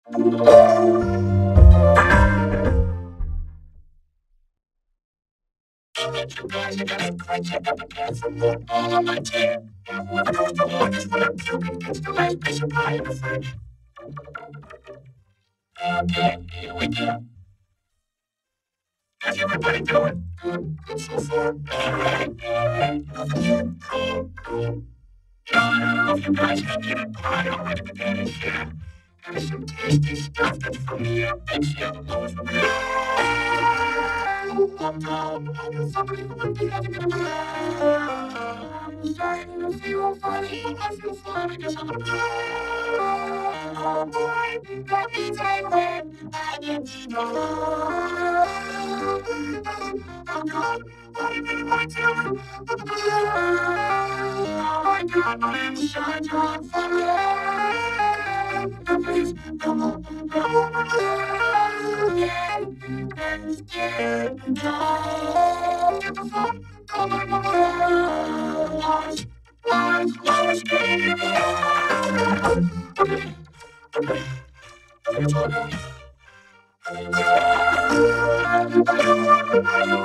How's everybody doing? Good so far. Cool. I don't know if you guys had your pie already, but that is there's some tasty stuff that's familiar. It's yellow from here. Somebody would be having a I'm starting to feel funny. I feel funny because I'm oh boy, that means I win. I get to know. I'm gone. I really want to. Oh my God, my insides are on fire. Please, come on. Yeah, and scared to die. Get the fuck out of my life. Lies, getting okay.